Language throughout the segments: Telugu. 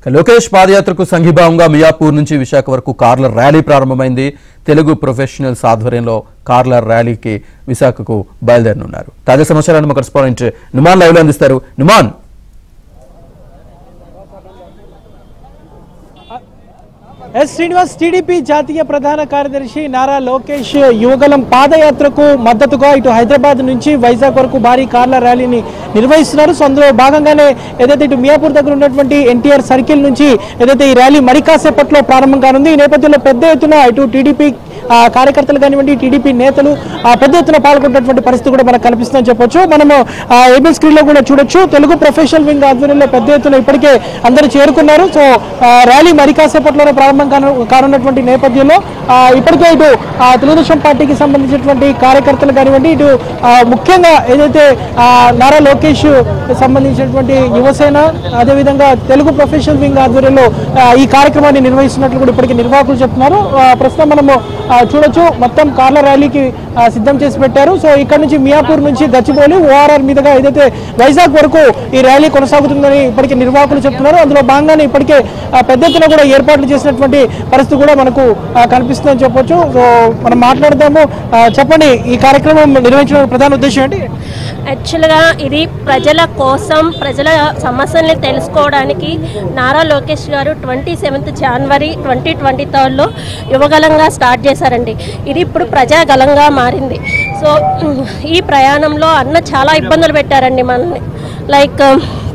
లోకేష్ పాదయాత్రకు సంఘీభావంగా మియాపూర్ నుంచి విశాఖ వరకు కార్ల ర్యాలీ ప్రారంభమైంది. తెలుగు ప్రొఫెషనల్స్ ఆధ్వర్యంలో కార్ల ర్యాలీకి విశాఖకు బయలుదేరనున్నారు. తాజా సమాచారాన్ని మా కరెస్పాండెంట్ నుమాన్ లైవ్ లో అందిస్తారు. నుమాన్, శ్రీనివాస్, టీడీపీ జాతీయ ప్రధాన కార్యదర్శి నారా లోకేష్ యువగలం పాదయాత్రకు మద్దతుగా ఇటు హైదరాబాద్ నుంచి వైజాగ్ వరకు భారీ కార్ల ర్యాలీని నిర్వహిస్తున్నారు. సో అందులో భాగంగానే ఏదైతే ఇటు మియాపూర్ దగ్గర ఉన్నటువంటి ఎన్టీఆర్ సర్కిల్ నుంచి ఏదైతే ఈ ర్యాలీ మరి కాసేపట్లో ప్రారంభం కానుంది. ఈ నేపథ్యంలో పెద్ద ఎత్తున ఇటు టీడీపీ కార్యకర్తలు కానివ్వండి, టీడీపీ నేతలు పెద్ద ఎత్తున పాల్గొన్నటువంటి పరిస్థితి కూడా మనకు కనిపిస్తుందని చెప్పొచ్చు. మనము ఏబిఎల్ స్క్రీన్ లో కూడా చూడొచ్చు. తెలుగు ప్రొఫెషనల్ వింగ్ ఆధ్వర్యంలో పెద్ద ఎత్తున ఇప్పటికే అందరూ చేరుకున్నారు. సో ర్యాలీ మరి కాసేపట్లోనే ప్రారంభం కానున్నటువంటి నేపథ్యంలో ఇప్పటికే ఇటు తెలుగుదేశం పార్టీకి సంబంధించినటువంటి కార్యకర్తలు కానివ్వండి, ఇటు ముఖ్యంగా ఏదైతే నారా లోకేష్ సంబంధించినటువంటి యువసేన, అదేవిధంగా తెలుగు ప్రొఫెషనల్ వింగ్ ఆధ్వర్యంలో ఈ కార్యక్రమాన్ని నిర్వహిస్తున్నట్లు కూడా ఇప్పటికే నిర్వాహకులు చెప్తున్నారు. ప్రస్తుతం మనము చూడొచ్చు, మొత్తం కార్ల ర్యాలీకి సిద్ధం చేసి పెట్టారు. సో ఇక్కడ నుంచి మియాపూర్ నుంచి గచ్చిబౌలి ఓఆర్ఆర్ మీదుగా ఏదైతే వైజాగ్ వరకు ఈ ర్యాలీ కొనసాగుతుందని ఇప్పటికే నిర్వాహకులు చెప్తున్నారు. అందులో భాగంగానే ఇప్పటికే పెద్ద ఎత్తున కూడా ఏర్పాట్లు చేసినటువంటి పరిస్థితి కూడా మనకు కనిపిస్తుందని చెప్పొచ్చు. సో మనం మాట్లాడదాము. చెప్పండి, ఈ కార్యక్రమం నిర్వహించిన ప్రధాన ఉద్దేశం ఏంటి? యాక్చువల్గా ఇది ప్రజల కోసం, ప్రజల సమస్యల్ని తెలుసుకోవడానికి నారా లోకేష్ గారు 27 జనవరి 2023లో యువగలంగా స్టార్ట్ చేశారండి. ఇది ఇప్పుడు ప్రజాగలంగా మారింది. సో ఈ ప్రయాణంలో అన్న చాలా ఇబ్బందులు పెట్టారండి మనల్ని. లైక్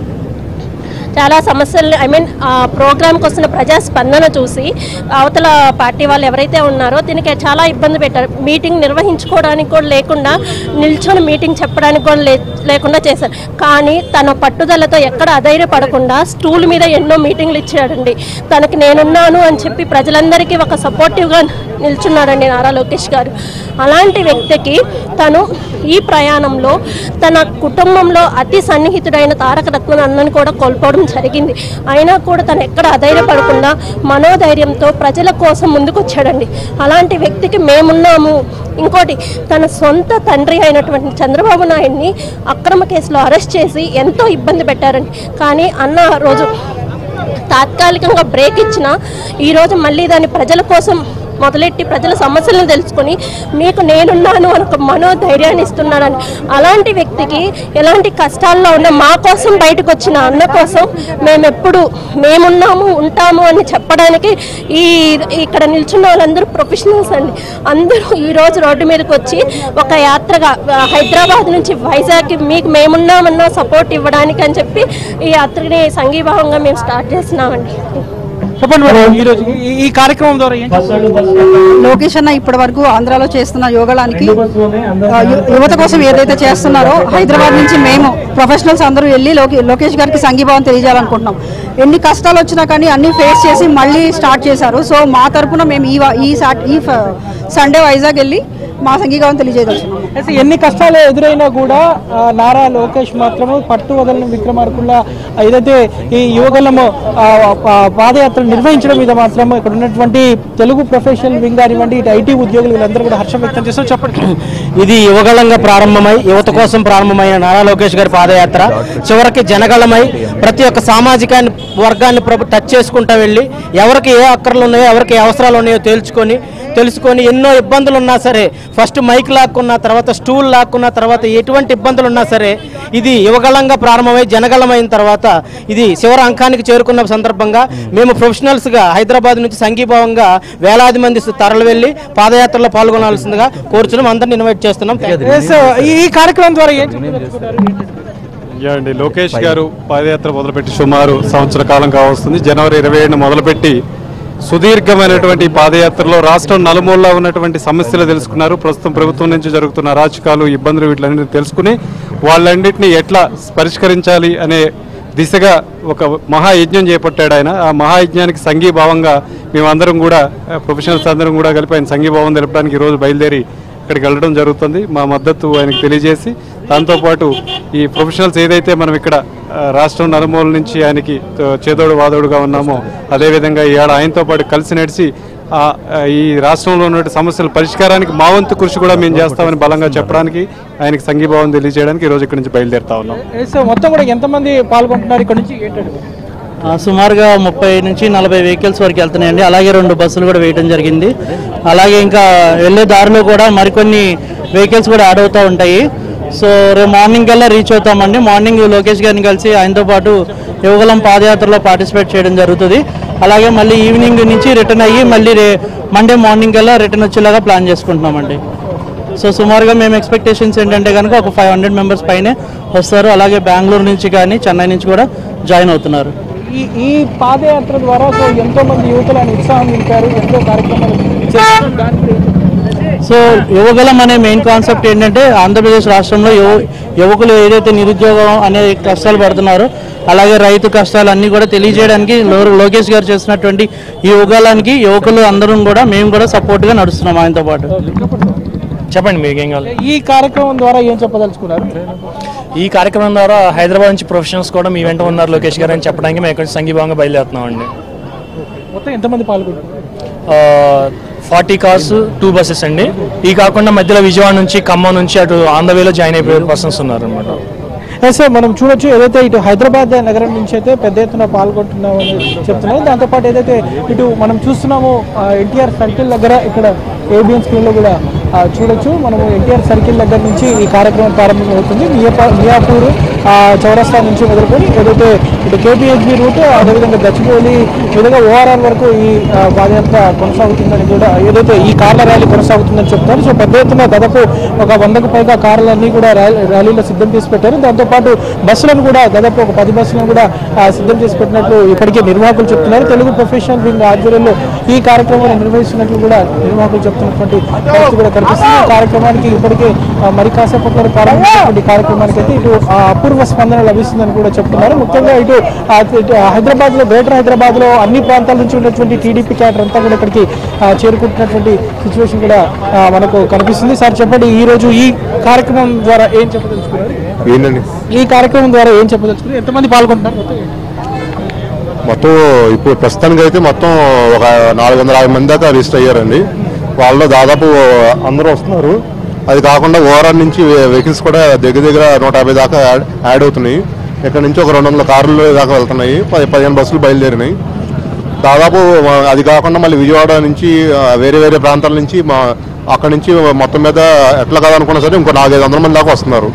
చాలా సమస్యలు, ఆ ప్రోగ్రామ్కి వస్తున్న ప్రజాస్పందన చూసి అవతల పార్టీ వాళ్ళు ఎవరైతే ఉన్నారో దీనికి చాలా ఇబ్బంది పెట్టారు. మీటింగ్ నిర్వహించుకోవడానికి కూడా లేకుండా, నిల్చొని మీటింగ్ చెప్పడానికి కూడా లేకుండా చేశారు. కానీ తన పట్టుదలతో ఎక్కడ అధైర్యపడకుండా స్టూల్ మీద ఎన్నో మీటింగ్లు ఇచ్చాడండి. తనకి నేనున్నాను అని చెప్పి ప్రజలందరికీ ఒక సపోర్టివ్గా నిల్చున్నాడండి నారా లోకేష్ గారు. అలాంటి వ్యక్తికి తను ఈ ప్రయాణంలో తన కుటుంబంలో అతి సన్నిహితుడైన తారక రత్న అన్నని కూడా కోల్పోవడం జరిగింది. అయినా కూడా తను ఎక్కడ అధైర్యపడకుండా మనోధైర్యంతో ప్రజల కోసం ముందుకు వచ్చాడండి. అలాంటి వ్యక్తికి మేమున్నాము. ఇంకోటి, తన సొంత తండ్రి అయినటువంటి చంద్రబాబు నాయుడిని అక్రమ కేసులో అరెస్ట్ చేసి ఎంతో ఇబ్బంది పెట్టారండి. కానీ అన్న రోజు తాత్కాలికంగా బ్రేక్ ఇచ్చిన ఈరోజు మళ్ళీ దాన్ని ప్రజల కోసం మొదలెట్టి ప్రజల సమస్యలను తెలుసుకొని మీకు నేనున్నాను అని ఒక మనోధైర్యాన్ని ఇస్తున్నాడని, అలాంటి వ్యక్తికి ఎలాంటి కష్టాల్లో ఉన్న మా కోసం బయటకు వచ్చిన అన్న కోసం మేమున్నాము, ఉంటాము అని చెప్పడానికి ఇక్కడ నిల్చున్న వాళ్ళందరూ ప్రొఫెషనల్స్ అండి. అందరూ ఈరోజు రోడ్డు మీదకి వచ్చి ఒక యాత్రగా హైదరాబాద్ నుంచి వైజాగ్కి మీకు మేమున్నామన్నా సపోర్ట్ ఇవ్వడానికి అని చెప్పి ఈ యాత్రని సంఘీభావంగా మేము స్టార్ట్ చేస్తున్నామండి. చెప్పండి మేడం, ఈరోజు ఈ కార్యక్రమం ద్వారా లోకేష్ అన్న ఇప్పటి వరకు ఆంధ్రాలో చేస్తున్న యోగానికి యువత కోసం ఏదైతే చేస్తున్నారో హైదరాబాద్ నుంచి మేము ప్రొఫెషనల్స్ అందరూ వెళ్ళి లోకేష్ గారికి సంఘీభావం తెలియజేయాలనుకుంటున్నాం. ఎన్ని కష్టాలు వచ్చినా కానీ అన్ని ఫేస్ చేసి మళ్ళీ స్టార్ట్ చేశారు. సో మా తరఫున మేము ఈ సండే వైజాగ్ వెళ్ళి మా సంఘీభావం తెలియజేయదలుచున్నాం. ఎన్ని కష్టాలు ఎదురైనా కూడా నారా లోకేష్ మాత్రము పట్టు వదలని విక్రమార్కుల్లా ఏదైతే ఈ యువగలము పాదయాత్ర నిర్వహించడం మీద మాత్రం ఇక్కడ ఉన్నటువంటి తెలుగు ప్రొఫెషనల్ వింగ్ కానివ్వండి, ఇటు ఐటీ ఉద్యోగులు వీళ్ళందరూ కూడా హర్షం వ్యక్తం చేస్తారు. చెప్పండి, ఇది యువగలంగా ప్రారంభమై యువత కోసం ప్రారంభమైన నారా లోకేష్ గారి పాదయాత్ర చివరికి జనగళమై ప్రతి ఒక్క సామాజిక వర్గాన్ని టచ్ చేసుకుంటూ వెళ్ళి ఎవరికి ఏ అక్కర్లు ఉన్నాయో, ఎవరికి ఏ అవసరాలు ఉన్నాయో తెలుసుకొని ఎన్నో ఇబ్బందులు ఉన్నా సరే, ఫస్ట్ మైక్ లాక్కున్న తర్వాత స్టూల్ లాక్కున్న తర్వాత ఎటువంటి ఇబ్బందులు ఉన్నా సరే ఇది యువగలంగా ప్రారంభమై జనగళమైన తర్వాత ఇది చివరి అంకానికి చేరుకున్న సందర్భంగా మేము ప్రొఫెషనల్స్గా హైదరాబాద్ నుంచి సంఘీభావంగా వేలాది మంది తరలి వెళ్ళి పాదయాత్రలో పాల్గొనాల్సిందిగా కోరుచున్నాం. అందరిని ఇన్వైట్ చేస్తున్నాం. ఈ కార్యక్రమం ద్వారా అండి లోకేష్ గారు పాదయాత్ర మొదలుపెట్టి సుమారు సంవత్సర కాలం కావస్తుంది. జనవరి 27 మొదలుపెట్టి సుదీర్ఘమైనటువంటి పాదయాత్రలో రాష్ట్రం నలుమూలలో ఉన్నటువంటి సమస్యలు తెలుసుకున్నారు. ప్రస్తుతం ప్రభుత్వం నుంచి జరుగుతున్న అరాచకాలు, ఇబ్బందులు వీటిలన్నింటినీ తెలుసుకుని వాళ్ళన్నింటినీ ఎట్లా పరిష్కరించాలి అనే దిశగా ఒక మహాయజ్ఞం చేపట్టాడు ఆయన. ఆ మహాయజ్ఞానికి సంఘీభావంగా మేమందరం కూడా ప్రొఫెషనల్స్ అందరం కూడా కలిపి ఆయన సంఘీభావం తెలపడానికి ఈరోజు బయలుదేరి ఇక్కడికి వెళ్ళడం జరుగుతుంది. మా మద్దతు ఆయనకు తెలియజేసి దాంతోపాటు ఈ ప్రొఫెషనల్స్ ఏదైతే మనం ఇక్కడ రాష్ట్రం నలుమూల నుంచి ఆయనకి చేదోడు వాదోడుగా ఉన్నామో అదేవిధంగా ఈయాడ ఆయనతో పాటు కలిసి నడిచి ఈ రాష్ట్రంలో ఉన్న సమస్యల పరిష్కారానికి మా వంతు కృషి కూడా మేము చేస్తామని బలంగా చెప్పడానికి ఆయనకి సంఘీభావం తెలియజేయడానికి ఈరోజు ఇక్కడ నుంచి బయలుదేరుతా ఉన్నాం. మొత్తం కూడా ఎంతమంది పాల్గొంటున్నారు ఇక్కడ నుంచి? సుమారుగా 30 నుంచి 40 వెహికల్స్ వరకు వెళ్తున్నాయండి. అలాగే 2 బస్సులు కూడా వేయడం జరిగింది. అలాగే ఇంకా వెళ్ళే దారిలో కూడా మరికొన్ని వెహికల్స్ కూడా యాడ్ అవుతూ ఉంటాయి. సో రేపు మార్నింగ్ కల్లా రీచ్ అవుతామండి. మార్నింగ్ లోకేష్ గారిని కలిసి ఆయనతో పాటు యువగలం పాదయాత్రలో పార్టిసిపేట్ చేయడం జరుగుతుంది. అలాగే మళ్ళీ ఈవినింగ్ నుంచి రిటర్న్ అయ్యి మళ్ళీ మండే మార్నింగ్ కల్లా రిటర్న్ వచ్చేలాగా ప్లాన్ చేసుకుంటున్నామండి. సో సుమారుగా మేము ఎక్స్పెక్టేషన్స్ ఏంటంటే కనుక ఒక 500 మెంబర్స్ పైనే వస్తారు. అలాగే బెంగళూరు నుంచి కానీ చెన్నై నుంచి కూడా జాయిన్ అవుతున్నారు. ఈ పాదయాత్ర ద్వారా సో ఎంతో మంది యువకులు ఆయన ఉత్సాహం నింపారు, ఎంతో కార్యక్రమాలు చేస్తారు. సో యువగలం అనే మెయిన్ కాన్సెప్ట్ ఏంటంటే ఆంధ్రప్రదేశ్ రాష్ట్రంలో యువకులు ఏదైతే నిరుద్యోగం అనే కష్టాలు పడుతున్నారో అలాగే రైతు కష్టాలు అన్నీ కూడా తెలియజేయడానికి లోకేష్ గారు చేసినటువంటి ఈ యువగలానికి యువకులు అందరం కూడా మేము కూడా సపోర్ట్గా నడుస్తున్నాం ఆయనతో పాటు. చెప్పండి మీకు ఏం కావాలి. ఈ కార్యక్రమం ద్వారా ఏం చెప్పదలుచుకున్నారు? ఈ కార్యక్రమం ద్వారా హైదరాబాద్ నుంచి ప్రొఫెషనల్స్ కూడా మీ వెంట ఉన్నారు లోకేష్ గారు అని చెప్పడానికి మేము ఇక్కడ సంఘీభావంగా బయలుదేరుతున్నామండి. మొత్తం ఎంతమంది పాల్గొంటారు? 40 కార్స్ 2 బస్సెస్ అండి. ఈ కాకుండా మధ్యలో విజయవాడ నుంచి ఖమ్మం నుంచి అటు ఆంధ్రవేలో జాయిన్ అయిపోయే పర్సన్స్ ఉన్నారు అనమాట. సార్ మనం చూడొచ్చు ఏదైతే ఇటు హైదరాబాద్ నగరం నుంచి అయితే పెద్ద ఎత్తున పాల్గొంటున్నామని చెప్తున్నారు. దాంతోపాటు ఏదైతే ఇటు మనం చూస్తున్నామో ఎన్టీఆర్ సర్కిల్ దగ్గర ఇక్కడ ఏబిఎన్ స్క్రీన్లో కూడా చూడొచ్చు. మనము ఎన్టీఆర్ సర్కిల్ దగ్గర నుంచి ఈ కార్యక్రమం ప్రారంభమవుతుంది. మియాపూర్ చౌరస్తా నుంచి మొదలుకొని ఏదైతే ఇటు కేపీహెచ్బి రూట్ అదేవిధంగా గచ్చిబౌలి విధంగా ఓఆర్ఆర్ వరకు ఈ పాదయాత్ర కొనసాగుతుందని కూడా ఏదైతే ఈ కార్ల ర్యాలీ కొనసాగుతుందని చెప్తారు. సో పెద్ద ఎత్తున దాదాపు ఒక 100కు పైగా కార్లన్నీ కూడా ర్యాలీలో సిద్ధం చేసి పెట్టారు. దాంతోపాటు బస్సులను కూడా దాదాపు ఒక 10 బస్సులను కూడా సిద్ధం చేసి పెట్టినట్లు ఇప్పటికే నిర్వాహకులు చెప్తున్నారు. తెలుగు ప్రొఫెషనల్ వింగ్ ఆధ్వర్యంలో ఈ కార్యక్రమాన్ని నిర్వహిస్తున్నట్లు కూడా నిర్వాహకులు చెప్తున్నటువంటి పరిస్థితి కూడా కనిపిస్తుంది. ఈ కార్యక్రమానికి ఇప్పటికే మరి కాసేపట్లో ప్రారంభించినటువంటి కార్యక్రమానికి అయితే ఇటు అపూర్వ స్పందన లభిస్తుందని కూడా చెప్తున్నారు. ముఖ్యంగా ఇటు హైదరాబాద్ లో గ్రేటర్ హైదరాబాద్ లో అన్ని ప్రాంతాల నుంచి ఉన్నటువంటి టీడీపీ క్యాడర్ అంతా కూడా ఇక్కడికి చేరుకుంటున్నటువంటి సిచ్యువేషన్ కూడా మనకు కనిపిస్తుంది. సార్ చెప్పండి, ఈ రోజు ఈ కార్యక్రమం ద్వారా ఏం చెప్పదలుచుకున్నారు? ఈ కార్యక్రమం ద్వారా ఏం చెప్పదలుచుకున్నారు? ఎంతమంది పాల్గొంటున్నారు? మొత్తం ఇప్పుడు ప్రస్తుతానికి అయితే మొత్తం ఒక 450 మంది దాకా రిజిస్టర్ అయ్యారండి. వాళ్ళలో దాదాపు అందరూ వస్తున్నారు. అది కాకుండా ఓవరాల్ నుంచి వెహికల్స్ కూడా దగ్గర 150 దాకా యాడ్ అవుతున్నాయి. ఇక్కడ నుంచి ఒక 200 కార్లు దాకా వెళ్తున్నాయి. 15 బస్సులు బయలుదేరినాయి. దాదాపు అది కాకుండా మళ్ళీ విజయవాడ నుంచి వేరే ప్రాంతాల నుంచి అక్కడి నుంచి మొత్తం మీద ఎట్లా కాదనుకున్నా సరే ఇంకో 400-500 మంది దాకా వస్తున్నారు.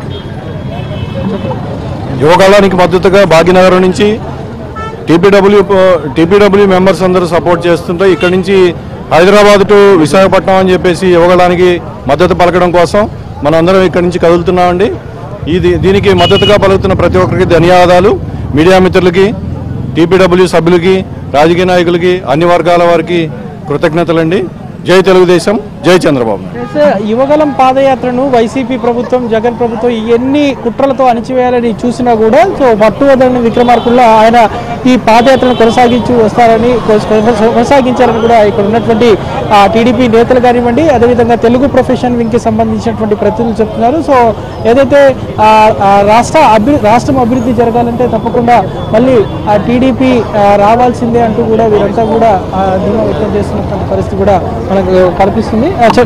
యువగలానికి మద్దతుగా భాగ్యనగరం నుంచి టీపీడబ్ల్యూ మెంబర్స్ అందరూ సపోర్ట్ చేస్తుంటే ఇక్కడ నుంచి హైదరాబాద్ టు విశాఖపట్నం అని చెప్పేసి యువగలానికి మద్దతు పలకడం కోసం మనం అందరం ఇక్కడి నుంచి కదులుతున్నామండి. దీనికి మద్దతుగా పలుకుతున్న ప్రతి ఒక్కరికి ధన్యవాదాలు. మీడియా మిత్రులకి, టీపీడబ్ల్యూ సభ్యులకి, రాజకీయ నాయకులకి, అన్ని వర్గాల వారికి కృతజ్ఞతలండి. జై తెలుగుదేశం, జై చంద్రబాబు. యువగలం పాదయాత్రను వైసీపీ ప్రభుత్వం, జగన్ ప్రభుత్వం ఎన్ని కుట్రలతో అణిచివేయాలని చూసినా కూడా సో పట్టువదలని విక్రమార్కుల్లో ఆయన ఈ పాదయాత్రను కొనసాగించారని కూడా ఇక్కడ ఉన్నటువంటి టీడీపీ నేతలు కానివ్వండి, అదేవిధంగా తెలుగు ప్రొఫెషన్ వింగ్కి సంబంధించినటువంటి ప్రతినిధులు చెప్తున్నారు. సో ఏదైతే రాష్ట్రం అభివృద్ధి జరగాలంటే తప్పకుండా మళ్ళీ టీడీపీ రావాల్సిందే అంటూ కూడా వీరంతా కూడా ధీమా వ్యక్తం చేస్తున్నటువంటి పరిస్థితి కూడా మనకు కనిపిస్తుంది.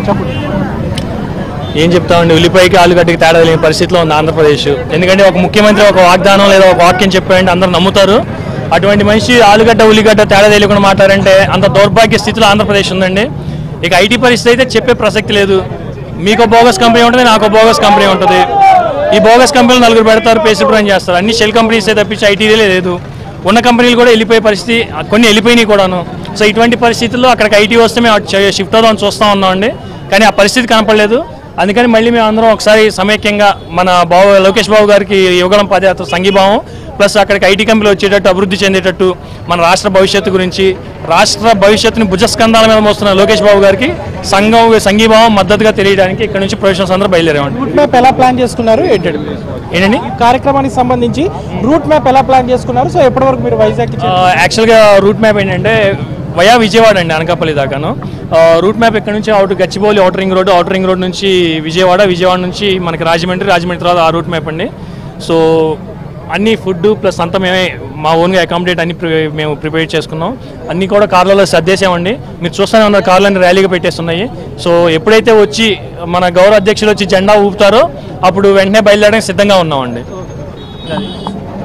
ఏం చెప్తామండి, ఉల్లిపాయకి ఆలుగడ్డకి తేడా తెలియని పరిస్థితిలో ఉంది ఆంధ్రప్రదేశ్. ఎందుకంటే ఒక ముఖ్యమంత్రి ఒక వాగ్దానం లేదా ఒక వాక్యం చెప్పారంటే అందరూ నమ్ముతారు. అటువంటి మనిషి ఆలుగడ్డ ఉల్లిగడ్డ తేడా తెలియకుండా మాట్లాడారంటే అంత దౌర్భాగ్య స్థితిలో ఆంధ్రప్రదేశ్ ఉందండి. ఇక ఐటీ పరిస్థితి అయితే చెప్పే ప్రసక్తి లేదు. మీకు బోగస్ కంపెనీ ఉంటుంది, నాకు బోగస్ కంపెనీ ఉంటుంది. ఈ బోగస్ కంపెనీలు 4 పెడతారు, పేసిపురం చేస్తారు. అన్ని షెల్ కంపెనీస్ తప్పించి ఐటీలే లేదు. ఉన్న కంపెనీలు కూడా వెళ్ళిపోయే పరిస్థితి, కొన్ని వెళ్ళిపోయినాయి కూడాను. సో ఇటువంటి పరిస్థితుల్లో అక్కడికి ఐటీ వస్తే మేము షిఫ్ట్ అవుదామని చూస్తూ ఉన్నామండి. కానీ ఆ పరిస్థితి కనపడలేదు. అందుకని మళ్ళీ మేము అందరం ఒకసారి సమైక్యంగా మన లోకేష్ బాబు గారికి యువగలం పాదయాత్ర సంఘీభావం ప్లస్ అక్కడికి ఐటీ కంపెనీలు వచ్చేటట్టు, అభివృద్ధి చెందేటట్టు, మన రాష్ట్ర భవిష్యత్తు గురించి, రాష్ట్ర భవిష్యత్తుని భుజస్కంధాల మీద మోస్తున్న లోకేష్ బాబు గారికి సంఘీభావం మద్దతుగా తెలియడానికి ఇక్కడ నుంచి ప్రొఫెషనల్స్ అందరూ బయలుదేరామండి. రూట్ మ్యాప్ ఎలా ప్లాన్ చేసుకున్నారు ఏంటండి? కార్యక్రమానికి సంబంధించి రూట్ మ్యాప్ ఎలా ప్లాన్ చేసుకున్నారు? సో ఎప్పటి వరకు మీరు వైజాగ్? యాక్చువల్గా రూట్ మ్యాప్ ఏంటంటే వయా విజయవాడ అండి, అనకాపల్లి దాకాను. రూట్ మ్యాప్ ఇక్కడ నుంచి గచ్చిబౌలి అవుటర్ రింగ్ రోడ్ నుంచి విజయవాడ నుంచి మనకి రాజమండ్రి తర్వాత ఆ రూట్ మ్యాప్ అండి. సో అన్ని ఫుడ్ ప్లస్ అంతా మేమే మా ఓన్గా అకామిడేట్ అన్ని మేము ప్రిపేర్ చేసుకున్నాం. అన్నీ కూడా కార్లలో సర్దేశామండి. మీరు చూస్తూనే ఉన్నారు, కార్లన్నీ ర్యాలీగా పెట్టేస్తున్నాయి. సో ఎప్పుడైతే వచ్చి మన గౌరవ అధ్యక్షులు వచ్చి జెండా ఊపుతారో అప్పుడు వెంటనే బయలుదేరడానికి సిద్ధంగా ఉన్నామండి.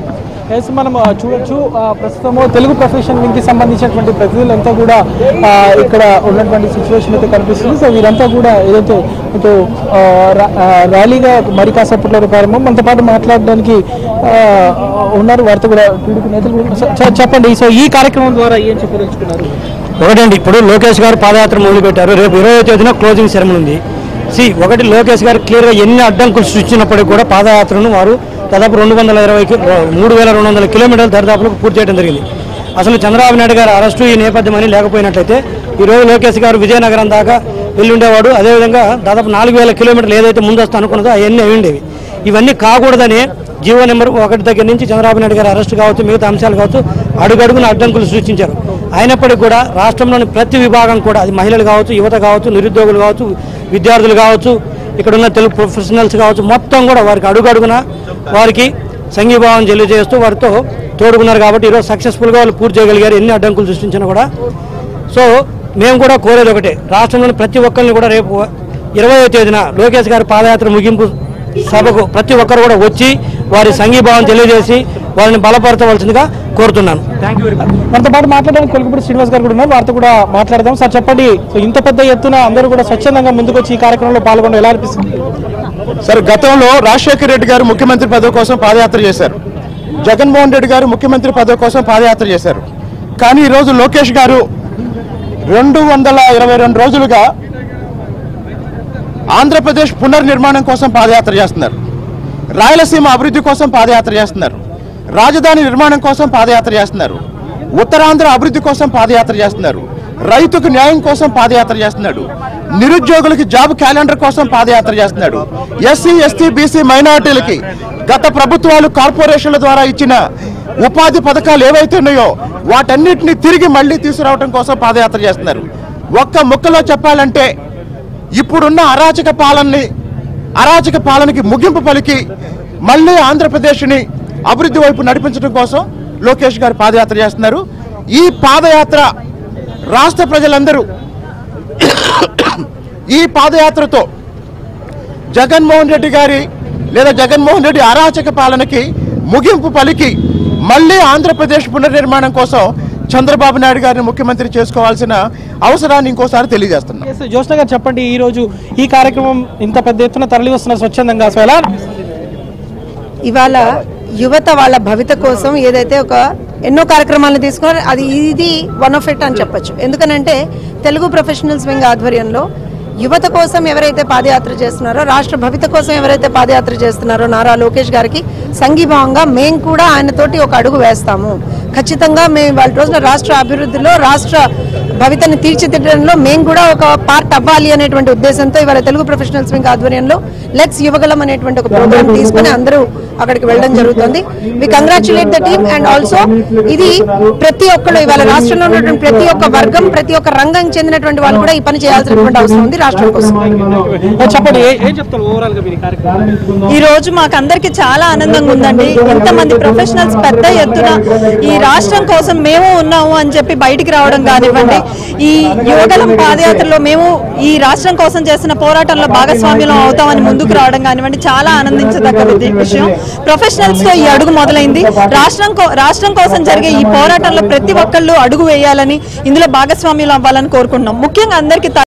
ఎస్ మనం చూడొచ్చు ప్రస్తుతము తెలుగు ప్రొఫెషన్ వింగ్కి సంబంధించినటువంటి ప్రతినిధులంతా కూడా ఇక్కడ ఉన్నటువంటి సిచ్యువేషన్ అయితే కనిపిస్తుంది. సో వీరంతా కూడా ఏదైతే ఇటు ర్యాలీగా మరి కాసేపట్లో ప్రారంభం మనతో పాటు మాట్లాడడానికి ఉన్నారు. వారితో కూడా టీడీపీ నేతలు చెప్పండి. సో ఈ కార్యక్రమం ద్వారా ఏం చెప్పదలుచుకున్నారు? ఒకటండి, ఇప్పుడు లోకేష్ గారు పాదయాత్ర మొదలుపెట్టారు. రేపు 20వ తేదీన క్లోజింగ్ సెరమనీ ఉంది. ఒకటి లోకేష్ గారు క్లియర్గా ఎన్ని అడ్డంకులు సృష్టించినప్పటికీ కూడా పాదయాత్రను వారు దాదాపు 3,200 కిలోమీటర్ల దరిదాపులకు పూర్తి చేయడం జరిగింది. అసలు చంద్రబాబు నాయుడు గారు అరెస్టు ఈ నేపథ్యం అని లేకపోయినట్లయితే ఈరోజు లోకేష్ గారు విజయనగరం దాకా వెళ్ళి ఉండేవాడు. అదేవిధంగా దాదాపు 4,000 కిలోమీటర్లు ఏదైతే ముందస్తు అనుకున్నదో అవన్నీ అవి ఉండేవి. ఇవన్నీ కాకూడదని జీవో నెంబర్ 1 దగ్గర నుంచి చంద్రబాబు నాయుడు గారు అరెస్టు కావచ్చు, మిగతా అంశాలు కావచ్చు, అడుగడుగున అడ్డంకులు సృష్టించారు. అయినప్పటికీ కూడా రాష్ట్రంలోని ప్రతి విభాగం కూడా, అది మహిళలు కావచ్చు, యువత కావచ్చు, నిరుద్యోగులు కావచ్చు, విద్యార్థులు కావచ్చు, ఇక్కడ ఉన్న తెలుగు ప్రొఫెషనల్స్ కావచ్చు, మొత్తం కూడా వారికి అడుగడుగున వారికి సంఘీభావం తెలియజేస్తూ వారితో తోడుకున్నారు. కాబట్టి ఈరోజు సక్సెస్ఫుల్గా వాళ్ళు పూర్తి చేయగలిగారు ఎన్ని అడ్డంకులు సృష్టించినా కూడా. సో మేము కూడా కోరేది ఒకటే, రాష్ట్రంలోని ప్రతి ఒక్కరిని కూడా రేపు 20వ తేదీన లోకేష్ గారి పాదయాత్ర ముగింపు సభకు ప్రతి ఒక్కరు కూడా వచ్చి వారి సంఘీభావం తెలియజేసి వారిని బలపరచవలసిందిగా కోరుతున్నాను. Thank you very much. మనతో పాటు మాట్లాడడానికి కొలుకుపూడి శ్రీనివాస్ గారు కూడా ఉన్నారు. వారితో కూడా మాట్లాడదాం. సార్ చెప్పండి, సో ఇంత పెద్ద ఎత్తున అందరూ కూడా స్వచ్ఛందంగా ముందుకొచ్చి ఈ కార్యక్రమంలో పాల్గొనడం ఎలా అనిపిస్తుంది? సార్, గతంలో రాజశేఖర రెడ్డి గారు ముఖ్యమంత్రి పదవి కోసం పాదయాత్ర చేశారు. జగన్మోహన్ రెడ్డి గారు ముఖ్యమంత్రి పదవి కోసం పాదయాత్ర చేశారు. కానీ ఈరోజు లోకేష్ గారు 222 రోజులుగా ఆంధ్రప్రదేశ్ పునర్నిర్మాణం కోసం పాదయాత్ర చేస్తున్నారు. రాయలసీమ అభివృద్ధి కోసం పాదయాత్ర చేస్తున్నారు. రాజధాని నిర్మాణం కోసం పాదయాత్ర చేస్తున్నారు. ఉత్తరాంధ్ర అభివృద్ధి కోసం పాదయాత్ర చేస్తున్నారు. రైతుకు న్యాయం కోసం పాదయాత్ర చేస్తున్నాడు. నిరుద్యోగులకి జాబ్ క్యాలెండర్ కోసం పాదయాత్ర చేస్తున్నాడు. ఎస్సీ, ఎస్టీ, బీసీ మైనారిటీలకి గత ప్రభుత్వాలు కార్పొరేషన్ల ద్వారా ఇచ్చిన ఉపాధి పథకాలు ఏవైతే ఉన్నాయో వాటన్నిటిని తిరిగి మళ్లీ తీసుకురావడం కోసం పాదయాత్ర చేస్తున్నారు. ఒక్క ముక్కలో చెప్పాలంటే ఇప్పుడున్న అరాచక పాలనకి ముగింపు పలికి మళ్లీ ఆంధ్రప్రదేశ్ని అభివృద్ధి వైపు నడిపించడం కోసం లోకేష్ గారు పాదయాత్ర చేస్తున్నారు. ఈ పాదయాత్ర రాష్ట్ర ప్రజలందరూ ఈ పాదయాత్రతో జగన్మోహన్ రెడ్డి అరాచక పాలనకి ముగింపు పలికి మళ్లీ ఆంధ్రప్రదేశ్ పునర్నిర్మాణం కోసం చంద్రబాబు నాయుడు గారిని ముఖ్యమంత్రి చేసుకోవాల్సిన అవసరాన్ని ఇంకోసారి తెలియజేస్తున్నాం. జ్యోత్స్న గారు చెప్పండి, ఈ రోజు ఈ కార్యక్రమం ఇంత పెద్ద ఎత్తున తరలి వస్తున్న స్వచ్ఛందంగా ఎలా ఇవాళ యువత వాళ్ళ భవిత కోసం ఏదైతే ఎన్నో కార్యక్రమాలను తీసుకున్నారు, ఇది వన్ ఆఫ్ ఇట్ అని చెప్పొచ్చు. ఎందుకనంటే తెలుగు ప్రొఫెషనల్స్ వింగ్ ఆధ్వర్యంలో యువత కోసం ఎవరైతే పాదయాత్ర చేస్తున్నారో, రాష్ట్ర భవిత కోసం ఎవరైతే పాదయాత్ర చేస్తున్నారో నారా లోకేష్ గారికి సంఘీభావంగా మేము కూడా ఆయనతోటి ఒక అడుగు వేస్తాము. ఖచ్చితంగా మేము వాళ్ళ రోజున రాష్ట్ర అభివృద్ధిలో, రాష్ట్ర భవితని తీర్చిదిద్దడంలో మేము కూడా ఒక పార్ట్ అవ్వాలి అనేటువంటి ఉద్దేశంతో ఇవాళ తెలుగు ప్రొఫెషనల్స్ వింగ్ ఆధ్వర్యంలో లెట్స్ యువగలం అనేటువంటి ఒక ప్రోగ్రామ్ తీసుకుని అందరూ అక్కడికి వెళ్ళడం జరుగుతుంది. We congratulate the team and also ఇది ప్రతి ఒక్కరు ఇవాళ రాష్ట్రంలో ఉన్నటువంటి ప్రతి ఒక్క వర్గం, ప్రతి ఒక్క రంగం చెందినటువంటి వాళ్ళు కూడా ఈ పని చేయాల్సినటువంటి అవసరం ఉంది రాష్ట్రం కోసం. ఈ రోజు మాకు అందరికి చాలా ఆనందంగా ఉందండి. ఇంతమంది ప్రొఫెషనల్స్ పెద్ద ఎత్తున ఈ రాష్ట్రం కోసం మేము ఉన్నాము అని చెప్పి బయటికి రావడం కానివ్వండి, ఈ యువగలం పాదయాత్రలో మేము ఈ రాష్ట్రం కోసం చేసిన పోరాటంలో భాగస్వామ్యం అవుతామని ముందుకు రావడం కానివ్వండి, చాలా ఆనందించదగ్గ విషయం. ప్రొఫెషనల్స్ తో ఈ అడుగు మొదలైంది. రాష్ట్రం కోసం జరిగే ఈ పోరాటంలో ప్రతి ఒక్కళ్ళు అడుగు వేయాలని, ఇందులో భాగస్వామ్యం అవ్వాలని కోరుకుంటున్నాం. ముఖ్యంగా అందరికీ